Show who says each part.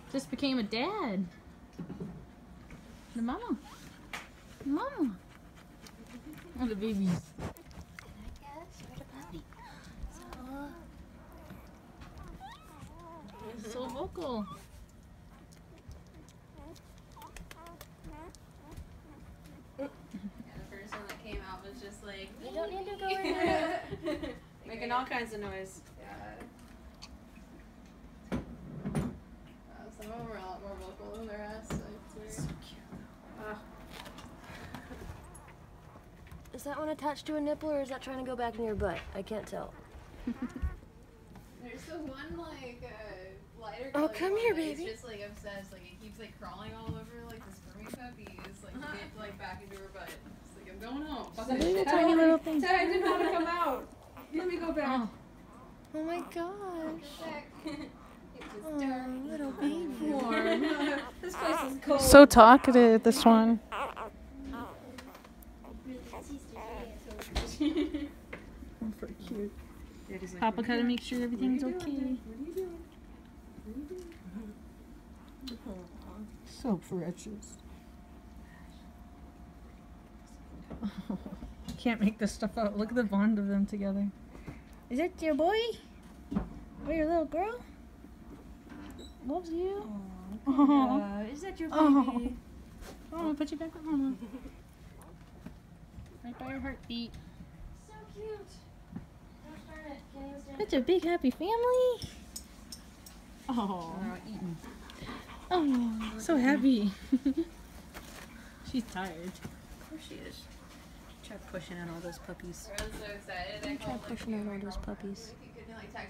Speaker 1: Just became a dad. The mama. Mama. Oh, the babies. So vocal.
Speaker 2: Yeah, the first one that came out was just like,
Speaker 3: You don't need to go in there.
Speaker 2: making all kinds of noise. Yeah. Some of them are a lot more vocal than the rest. So it's weird.
Speaker 3: Is that one attached to a nipple or is that trying to go back in your butt? I can't tell.
Speaker 2: There's the one like lighter
Speaker 3: Oh,
Speaker 2: colored
Speaker 3: come
Speaker 2: one
Speaker 3: here,
Speaker 2: that is
Speaker 3: baby.
Speaker 2: just like obsessed. Like it keeps like crawling all over like the spermie puppies, like to get like back into her butt. It's like I'm going home.
Speaker 1: Little tiny little thing.
Speaker 2: I didn't want to come out. Let me go back.
Speaker 1: Oh.
Speaker 3: Oh my gosh.
Speaker 2: It's
Speaker 3: Oh,
Speaker 2: dark.
Speaker 3: little baby.
Speaker 2: Warm. This place is cold.
Speaker 1: So talkative, this one. For cute. Papa gotta make sure everything's okay.
Speaker 2: What are you doing?
Speaker 1: So precious. Can't make this stuff out. Look at the bond of them together. Is that your boy? Or your little girl? Loves you?
Speaker 3: Oh, is that your baby?
Speaker 1: Oh. Oh, put you back with mama. Right by your heartbeat.
Speaker 3: So cute. Gosh darn it. Can't even stand
Speaker 1: Such a big happy family. Oh. Oh, so happy. She's tired.
Speaker 3: Of course she is. Try pushing out all those puppies.
Speaker 2: I was so excited. I
Speaker 3: Try pushing out all those puppies.
Speaker 2: You could like text